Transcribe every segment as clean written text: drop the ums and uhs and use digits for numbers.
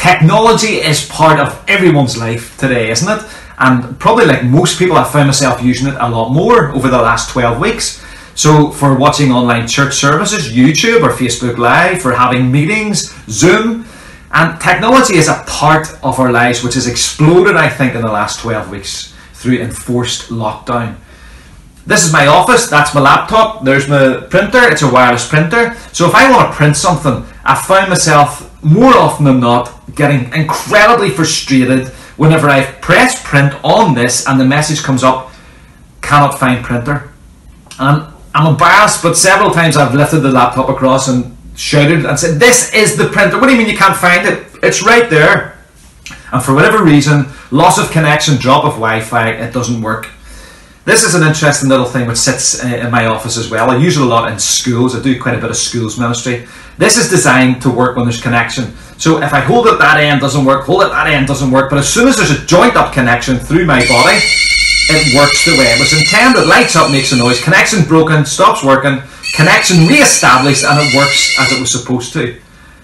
Technology is part of everyone's life today, isn't it? And probably like most people, I've found myself using it a lot more over the last 12 weeks. So for watching online church services, YouTube or Facebook Live, for having meetings, Zoom. And technology is a part of our lives which has exploded, I think, in the last 12 weeks through enforced lockdown. This is my office, that's my laptop, there's my printer, it's a wireless printer. So if I want to print something, I find myself more often than not getting incredibly frustrated whenever I've pressed print on this and the message comes up, cannot find printer. And I'm embarrassed, but several times I've lifted the laptop across and shouted and said, this is the printer. What do you mean you can't find it? It's right there. And for whatever reason, loss of connection, drop of Wi-Fi, it doesn't work. This is an interesting little thing which sits in my office as well. I use it a lot in schools. I do quite a bit of schools ministry. This is designed to work when there's connection. So if I hold it, that end doesn't work, hold it, that end doesn't work. But as soon as there's a joint up connection through my body, it works the way it was intended. Lights up, makes a noise, connection broken, stops working, connection re-established, and it works as it was supposed to.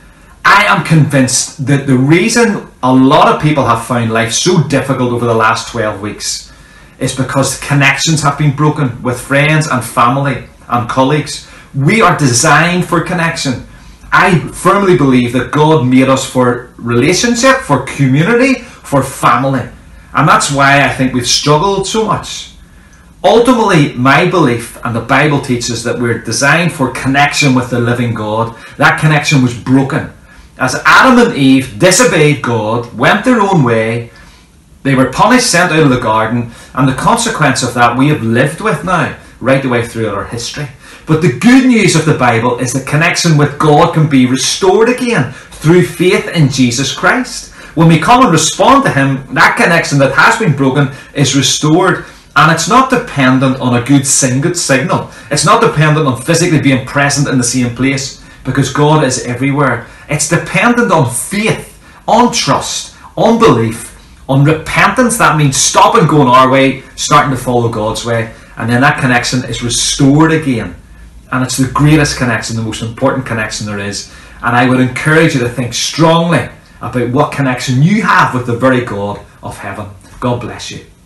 I am convinced that the reason a lot of people have found life so difficult over the last 12 weeks is because connections have been broken with friends and family and colleagues. We are designed for connection. I firmly believe that God made us for relationship, for community, for family. And that's why I think we've struggled so much. Ultimately, my belief, and the Bible teaches, that we're designed for connection with the living God. That connection was broken. As Adam and Eve disobeyed God, went their own way, they were punished, sent out of the garden, and the consequence of that we have lived with now, right the way through our history. But the good news of the Bible is that connection with God can be restored again through faith in Jesus Christ. When we come and respond to Him, that connection that has been broken is restored. And it's not dependent on a good signal. It's not dependent on physically being present in the same place, because God is everywhere. It's dependent on faith, on trust, on belief, on repentance. That means stopping going our way, starting to follow God's way. And then that connection is restored again. And it's the greatest connection, the most important connection there is. And I would encourage you to think strongly about what connection you have with the very God of heaven. God bless you.